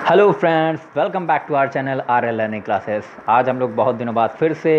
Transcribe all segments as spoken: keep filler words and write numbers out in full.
Hello friends, welcome back to our channel R L learning classes. आज हम लोग बहुत दिनों बाद फिर से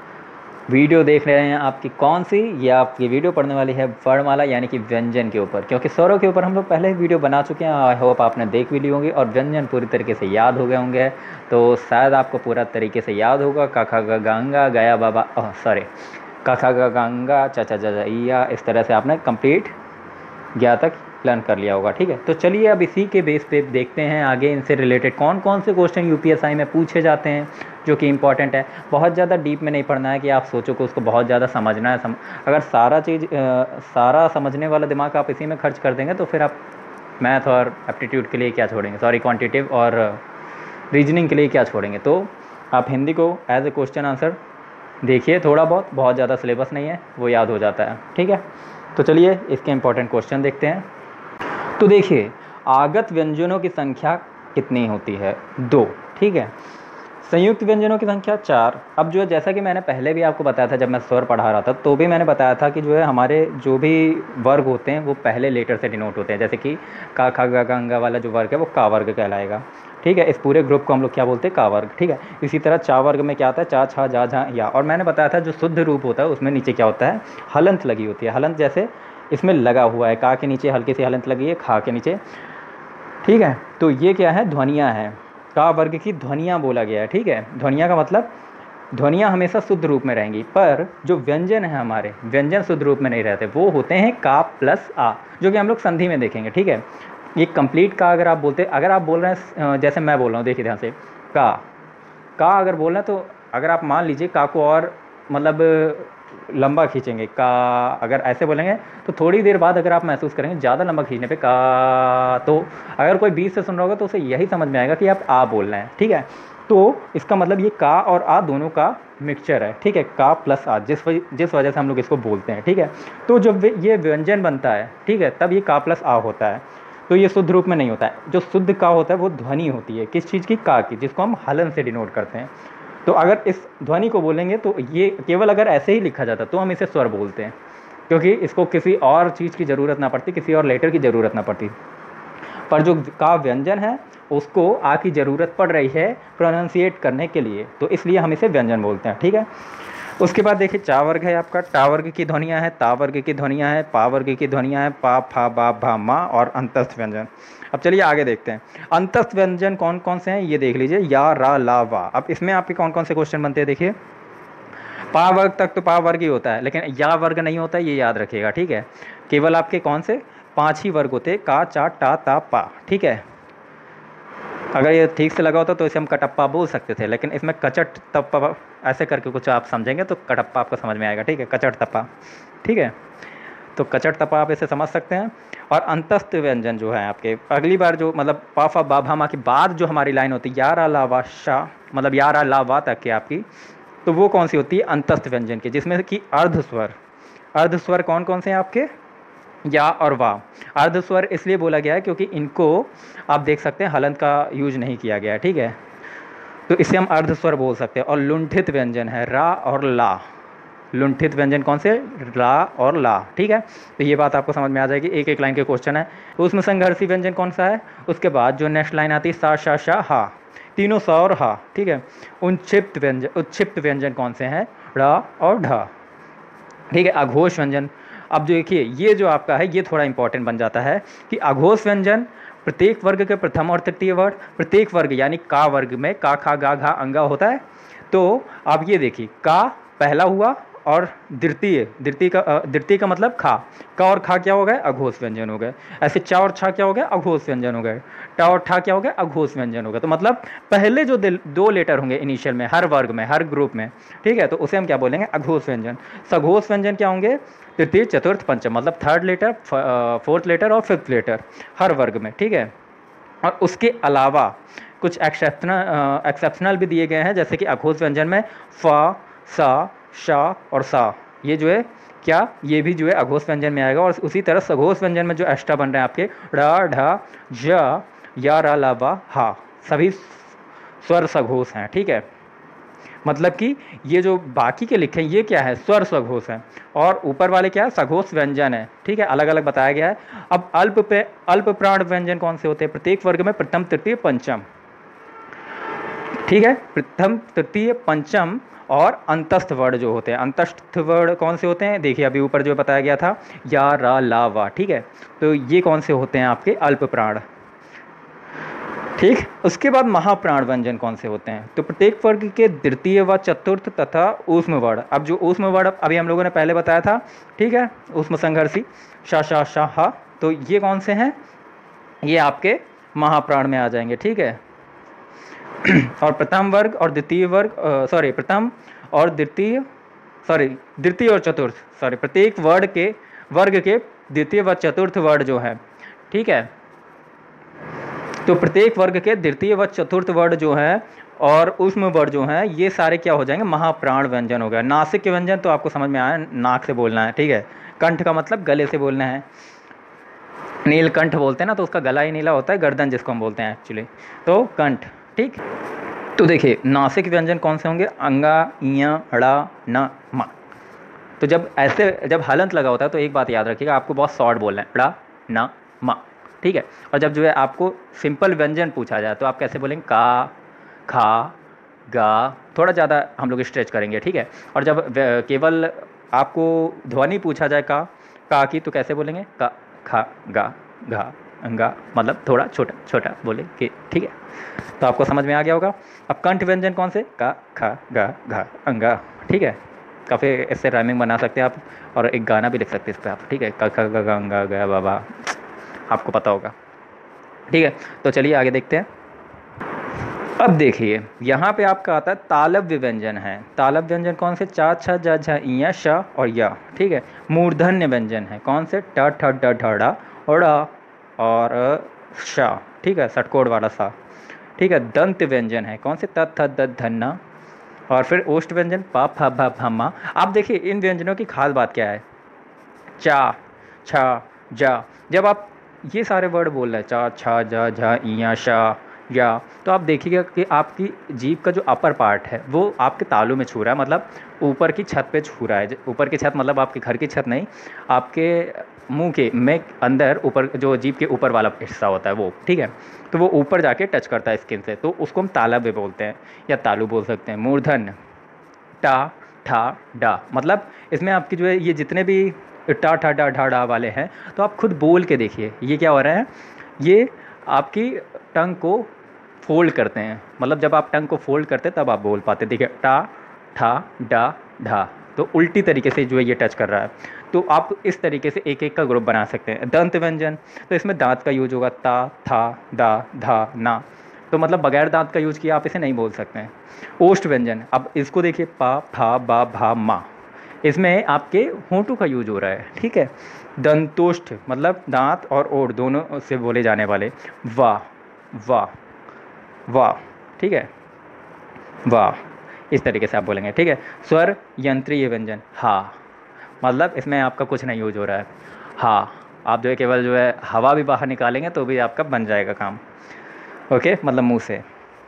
वीडियो देख रहे हैं। आपकी कौन सी? ये आपकी वीडियो पढ़ने वाली है वर्णमाला यानी कि व्यंजन के ऊपर, क्योंकि स्वरों के ऊपर हम लोग पहले वीडियो बना चुके हैं। आई होप आपने देख भी ली होंगी और व्यंजन पूरी तरीके से याद हो गए होंगे। तो शायद आपको पूरा तरीके से याद होगा। का खा गा गंगा गया बाबा सॉरी का खा गा गंगा चाचा जया, इस तरह से आपने कंप्लीट गया तक लर्न कर लिया होगा। ठीक है, तो चलिए अब इसी के बेस पे देखते हैं आगे इनसे रिलेटेड कौन कौन से क्वेश्चन यूपीएसआई में पूछे जाते हैं जो कि इंपॉर्टेंट है। बहुत ज़्यादा डीप में नहीं पढ़ना है कि आप सोचो कि उसको बहुत ज़्यादा समझना है। सम... अगर सारा चीज़ सारा समझने वाला दिमाग आप इसी में खर्च कर देंगे तो फिर आप मैथ और एप्टीट्यूड के लिए क्या छोड़ेंगे, सॉरी क्वान्टिटिव और रीजनिंग के लिए क्या छोड़ेंगे। तो आप हिंदी को एज ए क्वेश्चन आंसर देखिए, थोड़ा बहुत बहुत ज़्यादा सिलेबस नहीं है, वो याद हो जाता है। ठीक है, तो चलिए इसके इंपॉर्टेंट क्वेश्चन देखते हैं। तो देखिए, आगत व्यंजनों की संख्या कितनी होती है? दो। ठीक है, संयुक्त व्यंजनों की संख्या चार। अब जो है, जैसा कि मैंने पहले भी आपको बताया था जब मैं स्वर पढ़ा रहा था, तो भी मैंने बताया था कि जो है हमारे जो भी वर्ग होते हैं वो पहले लेटर से डिनोट होते हैं। जैसे कि का खा गा गंगा वाला जो वर्ग है वो का वर्ग कहलाएगा। ठीक है, इस पूरे ग्रुप को हम लोग क्या बोलते हैं? का वर्ग। ठीक है, इसी तरह चा वर्ग में क्या आता है? चा छा जा झा या। और मैंने बताया था जो शुद्ध रूप होता है उसमें नीचे क्या होता है? हलंत लगी होती है। हलंत जैसे इसमें लगा हुआ है, का के नीचे हल्की सी हलंत लगी है, खा के नीचे। ठीक है, तो ये क्या है? ध्वनियाँ हैं। का वर्ग की ध्वनियाँ बोला गया है। ठीक है, ध्वनियाँ का मतलब ध्वनियाँ हमेशा शुद्ध रूप में रहेंगी, पर जो व्यंजन है हमारे, व्यंजन शुद्ध रूप में नहीं रहते, वो होते हैं का प्लस आ, जो कि हम लोग संधि में देखेंगे। ठीक है, ये कंप्लीट का अगर आप बोलते अगर आप बोल रहे हैं, जैसे मैं बोल रहा हूँ, देखिए ध्यान से, का का अगर बोल रहे हैं तो अगर आप मान लीजिए का को और मतलब लंबा खींचेंगे, का अगर ऐसे बोलेंगे तो थोड़ी देर बाद अगर आप महसूस करेंगे ज़्यादा लंबा खींचने पे का, तो अगर कोई बीच से सुन रहा होगा तो उसे यही समझ में आएगा कि आप आ बोल रहे हैं। ठीक है, तो इसका मतलब ये का और आ दोनों का मिक्सचर है। ठीक है, का प्लस आ, जिस वजह जिस वजह से हम लोग इसको बोलते हैं। ठीक है, तो जब ये व्यंजन बनता है, ठीक है, तब ये का प्लस आ होता है। तो ये शुद्ध रूप में नहीं होता है। जो शुद्ध का होता है वो ध्वनि होती है। किस चीज़ की? का की, जिसको हम हलन से डिनोट करते हैं। तो अगर इस ध्वनि को बोलेंगे तो ये केवल अगर ऐसे ही लिखा जाता तो हम इसे स्वर बोलते हैं, क्योंकि इसको किसी और चीज़ की ज़रूरत ना पड़ती, किसी और लेटर की ज़रूरत ना पड़ती। पर जो का व्यंजन है उसको आ की ज़रूरत पड़ रही है प्रोनाउंसिएट करने के लिए, तो इसलिए हम इसे व्यंजन बोलते हैं। ठीक है, उसके बाद देखिए, चा वर्ग है आपका। टा वर्ग की ध्वनियाँ हैं, ता वर्ग की ध्वनियाँ हैं, पा वर्ग की ध्वनियाँ हैं, पा फा बा भा मा और अंतस्थ व्यंजन। अब चलिए आगे देखते हैं अंतस्थ व्यंजन कौन कौन से हैं, ये देख लीजिए। या रा ला वा। अब इसमें आपके कौन कौन से क्वेश्चन बनते हैं? देखिए, पा वर्ग तक तो पा वर्ग ही होता है, लेकिन या वर्ग नहीं होता, ये याद रखिएगा। ठीक है, केवल आपके कौन से पाँच ही वर्ग होते हैं? का चा टा ता पा। ठीक है, अगर ये ठीक से लगा होता तो इसे हम कटप्पा बोल सकते थे, लेकिन इसमें कचट तप्पा ऐसे करके कुछ आप समझेंगे तो कटप्पा आपको समझ में आएगा। ठीक है, कचट तप्पा। ठीक है, तो कचट तप्पा आप इसे समझ सकते हैं। और अंतस्थ व्यंजन जो है आपके, अगली बार जो मतलब पा फा बा भा मा के बाद जो हमारी लाइन होती है या रा ला वा शा, मतलब या रा ला वा तक की आपकी, तो वो कौन सी होती है? अंतस्थ व्यंजन की, जिसमें कि अर्ध स्वर। अर्ध स्वर कौन कौन से हैं आपके? या और वाह। अर्ध स्वर इसलिए बोला गया है क्योंकि इनको आप देख सकते हैं हलंत का यूज नहीं किया गया है। ठीक है, तो इसे हम अर्ध स्वर बोल सकते हैं। और लुंठित व्यंजन है रा और ला। लुंठित व्यंजन कौन से? रा और ला। ठीक है, तो ये बात आपको समझ में आ जाएगी। एक एक लाइन के क्वेश्चन है। तो उसमें संघर्षी व्यंजन कौन सा है? उसके बाद जो नेक्स्ट लाइन आती है सा शा शा हा, तीनों सा और हा। ठीक है, उच्छिप्त व्यंजन उत्क्षिप्त व्यंजन कौन से हैं? रा और ढा। ठीक है, अघोष व्यंजन। अब जो देखिए, ये जो आपका है ये थोड़ा इंपॉर्टेंट बन जाता है कि अघोष व्यंजन प्रत्येक वर्ग के प्रथम और तृतीय वर्ग, प्रत्येक वर्ग यानी का वर्ग में का खा गा घा अंगा होता है। तो आप ये देखिए, का पहला हुआ और द्वितीय, द्वितीय का द्वितीय का मतलब खा, का और खा क्या हो गए? अघोष व्यंजन हो गए। ऐसे चा और छा क्या हो गया? अघोष व्यंजन हो गए। टा और ठा क्या हो गया? अघोष व्यंजन हो गया। तो मतलब पहले जो दो लेटर होंगे इनिशियल में, हर वर्ग में, हर ग्रुप में, ठीक है, तो उसे हम क्या बोलेंगे? अघोष व्यंजन। सघोष व्यंजन क्या होंगे? तृतीय चतुर्थ पंचम, मतलब थर्ड लेटर, फोर्थ लेटर और फिफ्थ लेटर हर वर्ग में। ठीक है, और उसके अलावा कुछ एक्सेप्शनल एक्सेप्शनल भी दिए गए हैं, जैसे कि अघोष व्यंजन में फा, सा, शा और सा, ये जो है क्या, ये भी जो है अघोष व्यंजन में आएगा। और उसी तरह सघोष व्यंजन में जो एक्स्ट्रा बन रहे हैं आपके ढा ढा झ या रा ला वा हा, सभी स्वर सघोष हैं। ठीक है, मतलब कि ये जो बाकी के लिखे हैं ये क्या है, स्वर सघोष है, और ऊपर वाले क्या है, सघोष व्यंजन है। ठीक है, अलग अलग बताया गया है। अब अल्प पे अल्प प्राण व्यंजन कौन से होते हैं? प्रत्येक वर्ग में प्रथम तृतीय पंचम। ठीक है, प्रथम तृतीय पंचम और अंतस्थ वर्ण जो होते हैं, अंतस्थ वर्ण कौन से होते हैं? देखिए अभी ऊपर जो बताया गया था, या रा ला वा। ठीक है, तो ये कौन से होते हैं आपके? अल्प प्राण। ठीक, उसके बाद महाप्राण व्यंजन कौन से होते हैं? तो प्रत्येक वर्ग के द्वितीय व चतुर्थ तथा ऊष्म वर्ण। अब जो ऊष्म वर्ण अभी हम लोगों ने पहले बताया था, ठीक है, ऊष्म संघर्षी शा शा शा हा, तो ये कौन से हैं? ये आपके महाप्राण में आ जाएंगे। ठीक है, और प्रथम वर्ग और द्वितीय वर्ग, सॉरी प्रथम और द्वितीय, सॉरी द्वितीय और चतुर्थ, सॉरी प्रत्येक वर्ग के वर्ग के द्वितीय व चतुर्थ वर्ण जो है, ठीक है, तो प्रत्येक वर्ग के द्वितीय व चतुर्थ वर्ण जो है और ऊष्म वर्ण जो है, ये सारे क्या हो जाएंगे? महाप्राण व्यंजन हो गया। नासिक के व्यंजन तो आपको समझ में आया, नाक से बोलना है। ठीक है, कंठ का मतलब गले से बोलना है। नीलकंठ बोलते हैं ना, तो उसका गला ही नीला होता है, गर्दन जिसको हम बोलते हैं एक्चुअली, तो कंठ। ठीक, तो देखिए नासिक व्यंजन कौन से होंगे? अंगा, इया, ड़ा, न, मा। तो जब ऐसे जब हलंत लगा होता है तो एक बात याद रखिएगा, आपको बहुत शॉर्ट बोलना है, ड़ा, न, मा। ठीक है, और जब जो है आपको सिंपल व्यंजन पूछा जाए तो आप कैसे बोलेंगे? का, खा, गा, थोड़ा ज़्यादा हम लोग स्ट्रेच करेंगे। ठीक है, और जब केवल आपको ध्वनि पूछा जाए का का की, तो कैसे बोलेंगे? का, खा, गा, घा, अंगा, मतलब थोड़ा छोटा छोटा बोले कि। ठीक है, तो आपको समझ में आ गया होगा। अब कंठ व्यंजन कौन से? का, खा, गा, घा, अंगा। ठीक है, काफ़ी इससे राइमिंग बना सकते हैं आप, और एक गाना भी लिख सकते हैं इस पर आप। ठीक है, का, खा, गा, अंगा, गा, बाबा, आपको पता होगा। ठीक है, तो चलिए आगे देखते हैं। अब देखिए यहाँ पे आपका आता है तालव्य व्यंजन है। तालव्य व्यंजन कौन से? चा, छ, जा, झा, इया, श और या। ठीक है, मूर्धन्य व्यंजन है कौन से? ट, ठ, ड, ढ, ढ और और श। ठीक है, षटकोण वाला सा। ठीक है, दंत व्यंजन है कौन से? त, थ, द, धन्ना और फिर ओष्ठ व्यंजन पा, फ, भ, भ, म। आप देखिए इन व्यंजनों की खास बात क्या है? चा, छ, जा, जब आप ये सारे वर्ड बोल रहे हैं, चा, छा, जा, झा, इया, शा, या, तो आप देखिएगा कि आपकी जीभ का जो अपर पार्ट है वो आपके तालू में छू रहा है, मतलब ऊपर की छत पे छू रहा है। ऊपर की छत मतलब आपके घर की छत नहीं, आपके मुंह के में अंदर ऊपर जो जीभ के ऊपर वाला हिस्सा होता है वो। ठीक है, तो वो ऊपर जाके टच करता है स्किन से, तो उसको हम तालव्य बोलते हैं या तालू बोल सकते हैं। मूर्धन्य टा, ठा, डा, मतलब इसमें आपकी जो है ये जितने भी टा, ठा, डा, ढा, डा वाले हैं, तो आप खुद बोल के देखिए ये क्या हो रहा है। ये आपकी टंग को फोल्ड करते हैं, मतलब जब आप टंग को फोल्ड करते हैं तब आप बोल पाते। देखिए टा, ठा, डा, ढा, तो उल्टी तरीके से जो है ये टच कर रहा है। तो आप इस तरीके से एक एक का ग्रुप बना सकते हैं। दंत व्यंजन, तो इसमें दांत का यूज होगा, ता, था, दा, धा, ना, तो मतलब बगैर दांत का यूज किया आप इसे नहीं बोल सकते हैं। ओष्ठ व्यंजन, अब इसको देखिए, पा, फा, बा, भा, मा, इसमें आपके होंठों का यूज हो रहा है। ठीक है, दंतोष्ठ मतलब दांत और ओठ दोनों से बोले जाने वाले, वाह, वाह, वाह। ठीक है, वाह, इस तरीके से आप बोलेंगे। ठीक है, स्वर यंत्रीय व्यंजन, हा, मतलब इसमें आपका कुछ नहीं यूज हो रहा है। हा, आप जो है केवल जो है हवा भी बाहर निकालेंगे तो भी आपका बन जाएगा काम। ओके, मतलब मुंह से।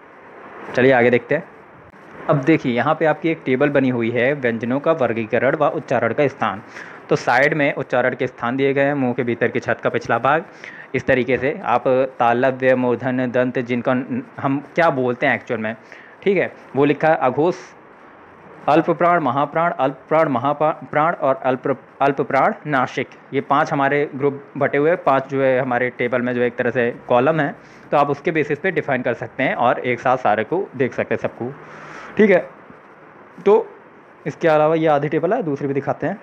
चलिए आगे देखते हैं। अब देखिए यहाँ पे आपकी एक टेबल बनी हुई है, व्यंजनों का वर्गीकरण व उच्चारण का स्थान। तो साइड में उच्चारण के स्थान दिए गए हैं, मुंह के भीतर की छत का पिछला भाग। इस तरीके से आप तालव्य, मूर्धन्य, दंत, जिनका हम क्या बोलते हैं एक्चुअल में, ठीक है, वो लिखा है अघोष, अल्प प्राण, महाप्राण, अल्प प्राण, महाप्राण और अल्प अल्प प्राण, नासिक। ये पांच हमारे ग्रुप बटे हुए, पांच जो है हमारे टेबल में जो एक तरह से कॉलम है, तो आप उसके बेसिस पे डिफाइन कर सकते हैं और एक साथ सारे को देख सकते हैं सबको। ठीक है, तो इसके अलावा ये आधी टेबल है, दूसरी भी दिखाते हैं।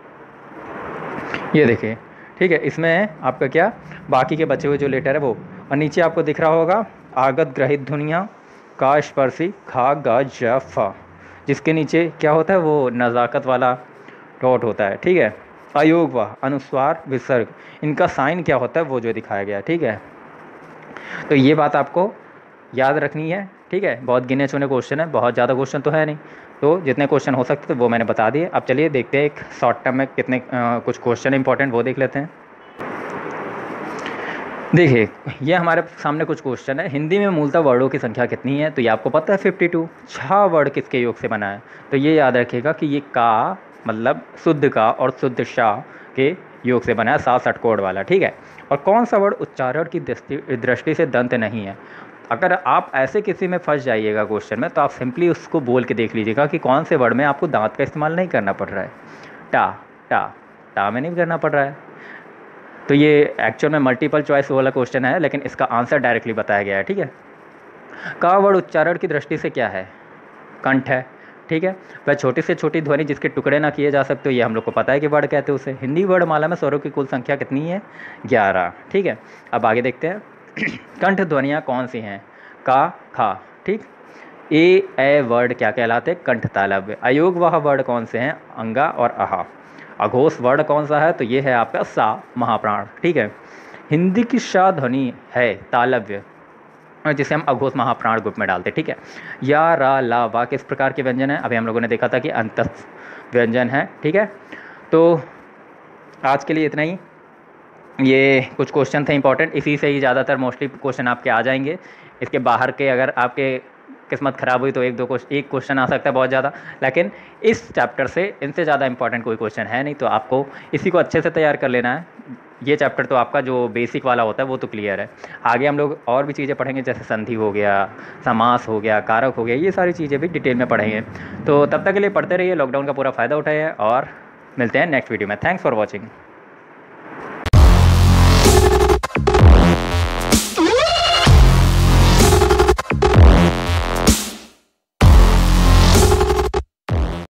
ये देखिए, ठीक है, इसमें आपका क्या बाकी के बचे हुए जो लेटर है वो, और नीचे आपको दिख रहा होगा आगत ग्रहित ध्वनियाँ, का, स्पर्शी, खा, गा, जा, फा, जिसके नीचे क्या होता है वो नज़ाकत वाला डॉट होता है। ठीक है, अयोग व अनुस्वार विसर्ग, इनका साइन क्या होता है वो जो दिखाया गया है। ठीक है, तो ये बात आपको याद रखनी है। ठीक है, बहुत गिने चुने क्वेश्चन है, बहुत ज़्यादा क्वेश्चन तो है नहीं, तो जितने क्वेश्चन हो सकते थे वो मैंने बता दिए। अब चलिए देखते हैं एक शॉर्ट टर्म में कितने आ, कुछ क्वेश्चन इंपॉर्टेंट वो देख लेते हैं। देखिए, ये हमारे सामने कुछ क्वेश्चन है। हिंदी में मूलतः वर्डों की संख्या कितनी है? तो ये आपको पता है फिफ्टी टू। छह वर्ड किसके योग से बना है? तो ये याद रखिएगा कि ये का मतलब शुद्ध का और शुद्ध शा के योग से बना है, सात षटकोण वाला, ठीक है। और कौन सा वर्ड उच्चारण की दृष्टि दृष्टि से दंत नहीं है? अगर आप ऐसे किसी में फंस जाइएगा क्वेश्चन में, तो आप सिंपली उसको बोल के देख लीजिएगा कि कौन से वर्ड में आपको दांत का इस्तेमाल नहीं करना पड़ रहा है। टा टा टा में नहीं करना पड़ रहा है। तो ये एक्चुअल में मल्टीपल चॉइस वाला क्वेश्चन है, लेकिन इसका आंसर डायरेक्टली बताया गया है, ठीक है। का वर्ड उच्चारण की दृष्टि से क्या है? कंठ है, ठीक है। वह छोटी से छोटी ध्वनि जिसके टुकड़े ना किए जा सकते, ये हम लोग को पता है कि वर्ड कहते हैं उसे। हिंदी वर्णमाला में स्वरों की कुल संख्या कितनी है? ग्यारह, ठीक है। अब आगे देखते हैं कंठ ध्वनियाँ कौन सी हैं? का, खा, ठीक। ए ए वर्ड क्या कहलाते हैं? कंठ तालव्य। अयोग वह वर्ड कौन से हैं? अंगा और अहा। अघोष वर्ड कौन सा है? तो ये है आपका सा, महाप्राण, ठीक है। हिंदी की शा ध्वनि है तालव्य, जिसे हम अघोष महाप्राण ग्रुप में डालते हैं, ठीक है। या, रा, ला, वा किस प्रकार के व्यंजन है? अभी हम लोगों ने देखा था कि अंतस्थ व्यंजन है, ठीक है। तो आज के लिए इतना ही। ये कुछ क्वेश्चन थे इंपॉर्टेंट, इसी से ही ज़्यादातर मोस्टली क्वेश्चन आपके आ जाएंगे। इसके बाहर के अगर आपके किस्मत ख़राब हुई तो एक दो क्वेश्चन एक क्वेश्चन आ सकता है बहुत ज़्यादा, लेकिन इस चैप्टर से इनसे ज़्यादा इंपॉर्टेंट कोई क्वेश्चन है नहीं। तो आपको इसी को अच्छे से तैयार कर लेना है। ये चैप्टर तो आपका जो बेसिक वाला होता है वो तो क्लियर है। आगे हम लोग और भी चीज़ें पढ़ेंगे, जैसे संधि हो गया, समास हो गया, कारक हो गया, ये सारी चीज़ें भी डिटेल में पढ़ेंगे। तो तब तक के लिए पढ़ते रहिए, लॉकडाउन का पूरा फ़ायदा उठाइए और मिलते हैं नेक्स्ट वीडियो में। Thanks for watching.